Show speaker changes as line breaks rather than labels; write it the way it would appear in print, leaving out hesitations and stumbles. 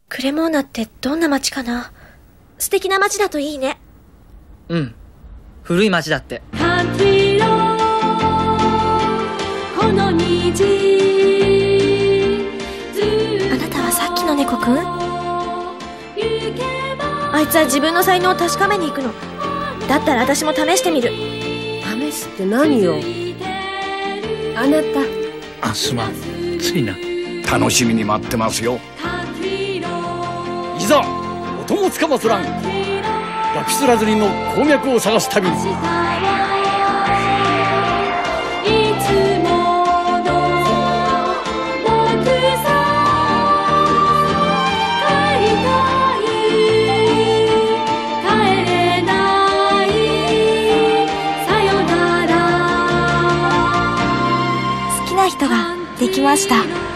クレモーナってどんな街かな。素敵な街だといいね。
うん、古い街だって。
この虹、あなたはさっきの猫くん？あいつは自分の才能を確かめに行くの。だったら私も試してみる。
試すって何よ。あなた。
すまん、ついな。楽しみに待ってますよ。
いざお供つかまつらんラピスラズリの鉱脈を探す旅に。
好きな人ができました。